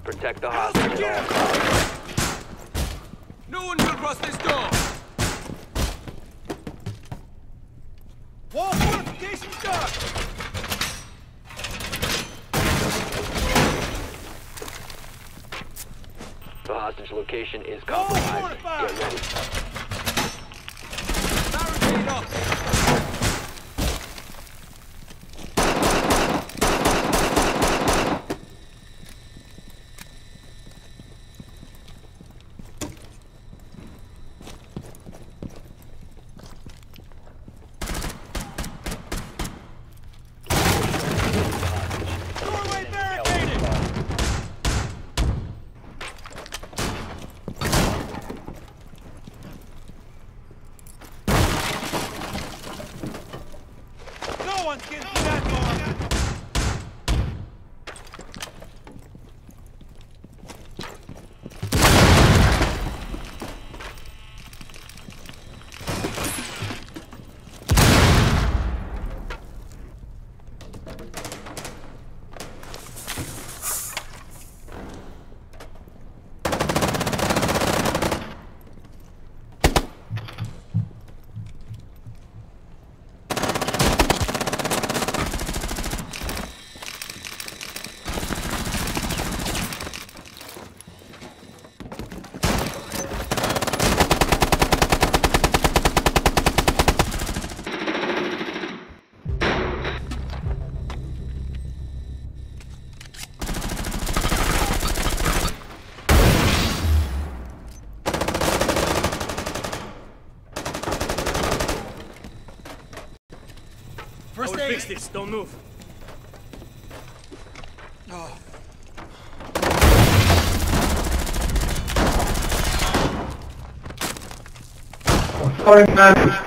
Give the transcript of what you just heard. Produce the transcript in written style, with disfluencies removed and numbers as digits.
Protect the hostage at all costs. No one will cross this door! Wall fortification done! The hostage location is compromised. Get ready. Barricade up! One's getting through that door. First aid. Fix this. Don't move. Oh. Sorry, man.